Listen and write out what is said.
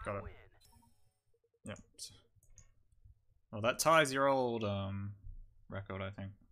Got it. Yep. Well, that ties your old record, I think.